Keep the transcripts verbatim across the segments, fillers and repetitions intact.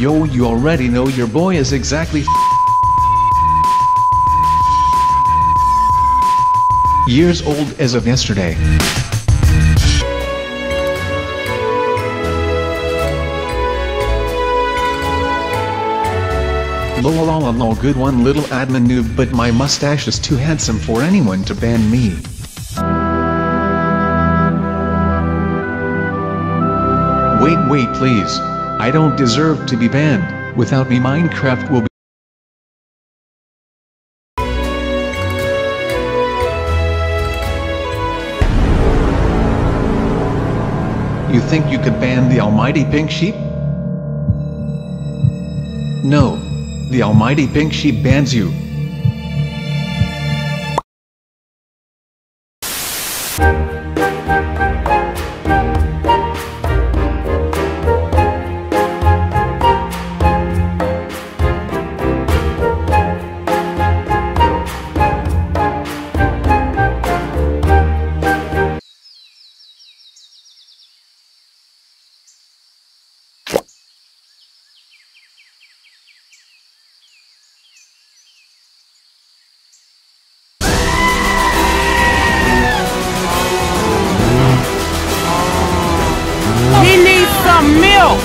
Yo, you already know your boy is exactly years old as of yesterday. Lol, good one, little admin noob, but my mustache is too handsome for anyone to ban me. Wait, wait, please. I don't deserve to be banned. Without me, Minecraft will be. You think you could ban the almighty pink sheep? No. The almighty pink sheep bans you. He needs some milk!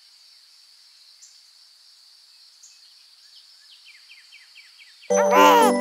Hooray!